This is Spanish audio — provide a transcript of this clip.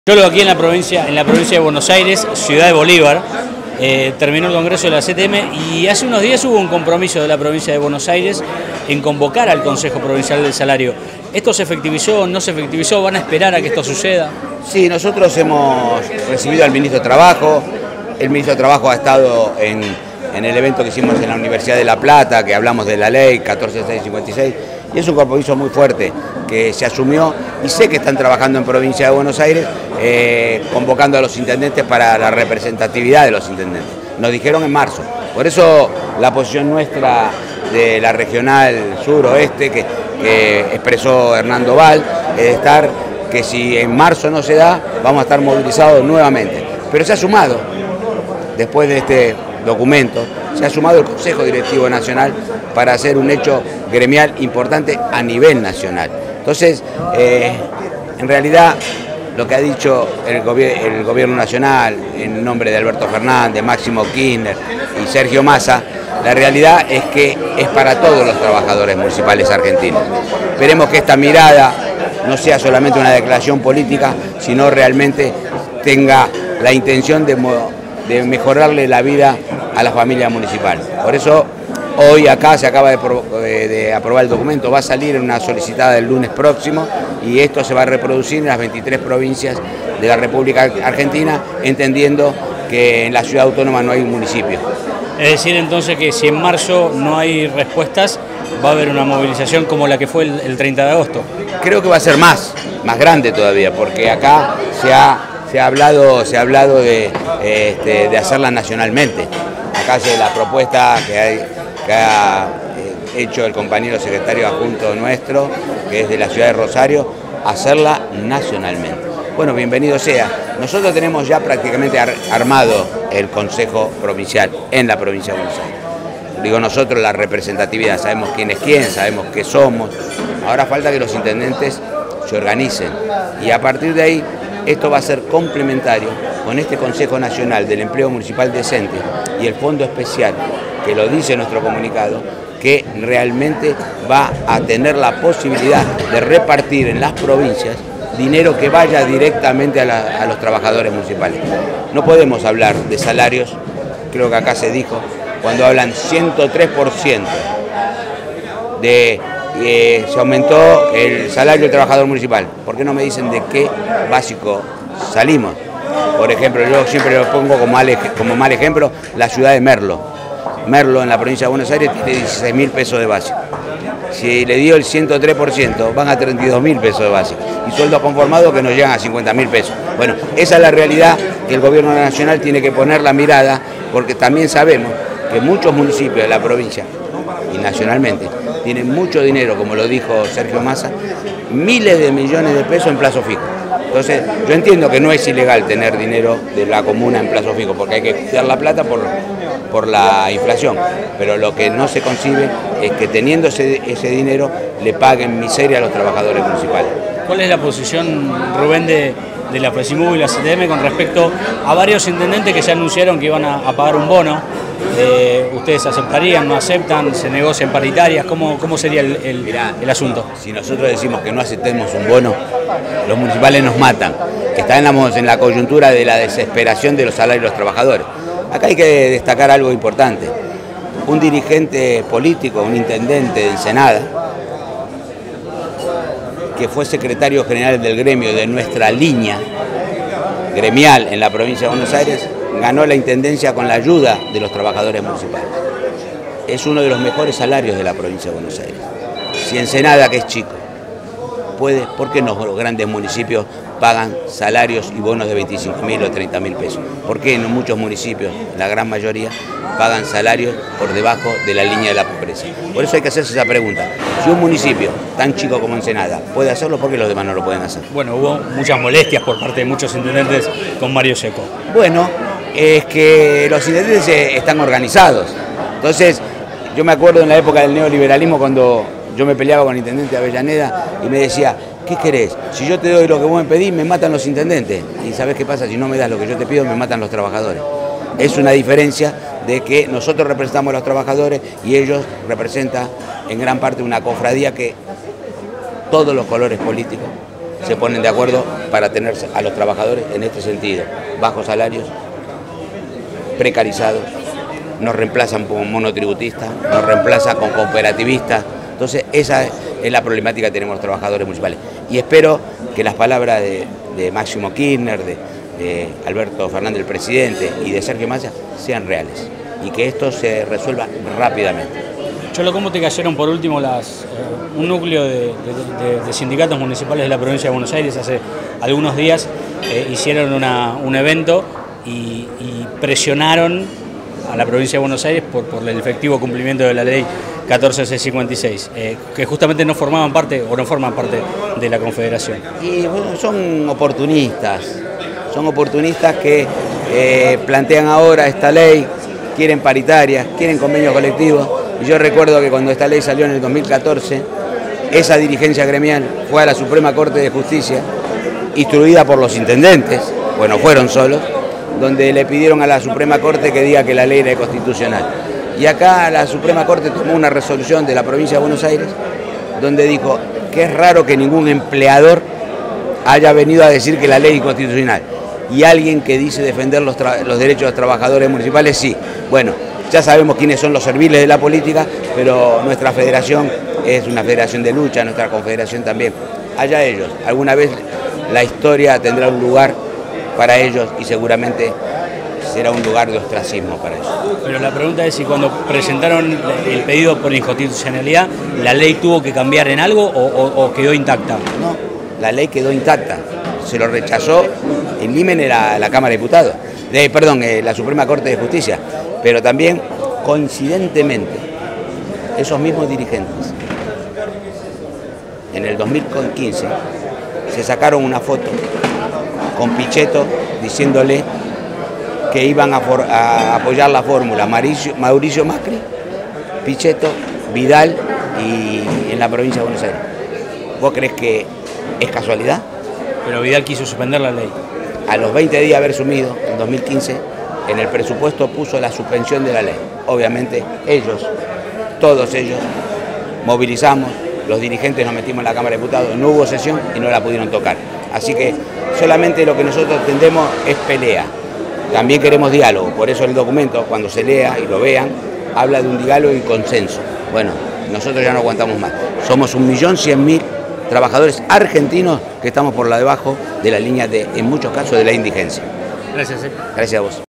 Yo lo aquí en la provincia de Buenos Aires, ciudad de Bolívar, terminó el Congreso de la CTM y hace unos días hubo un compromiso de la provincia de Buenos Aires en convocar al Consejo Provincial del Salario. ¿Esto se efectivizó, no se efectivizó? ¿Van a esperar a que esto suceda? Sí, nosotros hemos recibido al Ministro de Trabajo. El Ministro de Trabajo ha estado en el evento que hicimos en la Universidad de La Plata, que hablamos de la ley 14656, y es un compromiso muy fuerte que se asumió, y sé que están trabajando en Provincia de Buenos Aires, convocando a los intendentes para la representatividad de los intendentes. Nos dijeron en marzo, por eso la posición nuestra de la regional sur-oeste que expresó Hernando Val, es estar, que si en marzo no se da, vamos a estar movilizados nuevamente. Pero se ha sumado, después de este documento, se ha sumado el Consejo Directivo Nacional para hacer un hecho gremial importante a nivel nacional. Entonces, en realidad, lo que ha dicho el gobierno nacional, en nombre de Alberto Fernández, Máximo Kirchner y Sergio Massa, la realidad es que es para todos los trabajadores municipales argentinos. Esperemos que esta mirada no sea solamente una declaración política, sino realmente tenga la intención de mejorarle la vida a la familia municipal. Por eso, hoy acá se acaba de aprobar el documento, va a salir en una solicitada el lunes próximo y esto se va a reproducir en las 23 provincias de la República Argentina, entendiendo que en la ciudad autónoma no hay un municipio. Es decir, entonces, que si en marzo no hay respuestas, va a haber una movilización como la que fue el 30 de agosto. Creo que va a ser más grande todavía, porque acá se ha hablado de hacerla nacionalmente. Acá es la propuesta que ha hecho el compañero secretario adjunto nuestro, que es de la ciudad de Rosario, hacerla nacionalmente. Bueno, bienvenido sea. Nosotros tenemos ya prácticamente armado el Consejo Provincial en la provincia de Buenos Aires. Digo nosotros, la representatividad, sabemos quién es quién, sabemos qué somos. Ahora falta que los intendentes se organicen y a partir de ahí esto va a ser complementario con este Consejo Nacional del Empleo Municipal Decente y el Fondo Especial, que lo dice nuestro comunicado, que realmente va a tener la posibilidad de repartir en las provincias dinero que vaya directamente a los trabajadores municipales. No podemos hablar de salarios, creo que acá se dijo, cuando hablan 103% se aumentó el salario del trabajador municipal. ¿Por qué no me dicen de qué básico salimos? Por ejemplo, yo siempre lo pongo como mal ejemplo, la ciudad de Merlo. Merlo en la provincia de Buenos Aires tiene 16.000 pesos de básico. Si le dio el 103%, van a 32.000 pesos de básico. Y sueldos conformados que nos llegan a 50.000 pesos. Bueno, esa es la realidad que el gobierno nacional tiene que poner la mirada, porque también sabemos que muchos municipios de la provincia y nacionalmente tienen mucho dinero, como lo dijo Sergio Massa, miles de millones de pesos en plazo fijo. Entonces, yo entiendo que no es ilegal tener dinero de la comuna en plazo fijo, porque hay que cuidar la plata por la inflación, pero lo que no se concibe es que teniendo ese dinero le paguen miseria a los trabajadores municipales. ¿Cuál es la posición, Rubén, de la Presimu y la CTM con respecto a varios intendentes que ya anunciaron que iban a pagar un bono? ¿Ustedes aceptarían, no aceptan, se negocian paritarias? ¿Cómo sería el asunto? Si nosotros decimos que no aceptemos un bono, los municipales nos matan. Estamos en la coyuntura de la desesperación de los salarios de los trabajadores. Acá hay que destacar algo importante. Un dirigente político, un intendente de Ensenada, que fue secretario general del gremio de nuestra línea gremial en la provincia de Buenos Aires, ganó la intendencia con la ayuda de los trabajadores municipales. Es uno de los mejores salarios de la provincia de Buenos Aires. Si Ensenada, que es chico, puede, ¿por qué no los grandes municipios pagan salarios y bonos de 25.000 o 30.000 pesos? ¿Por qué no muchos municipios, la gran mayoría, pagan salarios por debajo de la línea de la pobreza? Por eso hay que hacerse esa pregunta. Si un municipio tan chico como Ensenada puede hacerlo, ¿por qué los demás no lo pueden hacer? Bueno, hubo muchas molestias por parte de muchos intendentes con Mario Secco. Bueno, es que los intendentes están organizados. Entonces, yo me acuerdo en la época del neoliberalismo cuando yo me peleaba con el intendente de Avellaneda y me decía, ¿qué querés? Si yo te doy lo que vos me pedís, me matan los intendentes. ¿Y sabés qué pasa? Si no me das lo que yo te pido, me matan los trabajadores. Es una diferencia de que nosotros representamos a los trabajadores y ellos representan en gran parte una cofradía que todos los colores políticos se ponen de acuerdo para tener a los trabajadores en este sentido, bajos salarios, precarizados, nos reemplazan con monotributistas, nos reemplazan con cooperativistas. Entonces esa es la problemática que tenemos los trabajadores municipales. Y espero que las palabras de Máximo Kirchner, de Alberto Fernández, el presidente, y de Sergio Massa sean reales y que esto se resuelva rápidamente. Cholo, ¿cómo te cayeron por último un núcleo de sindicatos municipales de la provincia de Buenos Aires? Hace algunos días hicieron un evento y presionaron a la provincia de Buenos Aires por el efectivo cumplimiento de la ley 14656, que justamente no formaban parte o no forman parte de la Confederación. Y bueno, son oportunistas que plantean ahora esta ley, quieren paritarias, quieren convenios colectivos. Y yo recuerdo que cuando esta ley salió en el 2014, esa dirigencia gremial fue a la Suprema Corte de Justicia, instruida por los intendentes, bueno, fueron solos, donde le pidieron a la Suprema Corte que diga que la ley era constitucional. Y acá la Suprema Corte tomó una resolución de la provincia de Buenos Aires, donde dijo que es raro que ningún empleador haya venido a decir que la ley es inconstitucional. Y alguien que dice defender los derechos de los trabajadores municipales, sí. Bueno, ya sabemos quiénes son los serviles de la política, pero nuestra federación es una federación de lucha, nuestra confederación también. Allá ellos, alguna vez la historia tendrá un lugar para ellos y seguramente será un lugar de ostracismo para ellos. Pero la pregunta es si cuando presentaron el pedido por inconstitucionalidad, ¿la ley tuvo que cambiar en algo o quedó intacta? No, la ley quedó intacta. Se lo rechazó en Limen la Cámara de Diputados, la Suprema Corte de Justicia, pero también coincidentemente esos mismos dirigentes en el 2015 se sacaron una foto con Pichetto diciéndole que iban a apoyar la fórmula Mauricio Macri, Pichetto, Vidal y en la provincia de Buenos Aires. ¿Vos crees que es casualidad? Pero Vidal quiso suspender la ley. A los 20 días de haber sumido, en 2015, en el presupuesto puso la suspensión de la ley. Obviamente ellos, todos ellos, movilizamos, los dirigentes nos metimos en la Cámara de Diputados, no hubo sesión y no la pudieron tocar. Así que solamente lo que nosotros entendemos es pelea. También queremos diálogo, por eso el documento, cuando se lea y lo vean, habla de un diálogo y consenso. Bueno, nosotros ya no aguantamos más. Somos 1.100.000 trabajadores argentinos que estamos por debajo de la línea en muchos casos, de la indigencia. Gracias. Gracias a vos.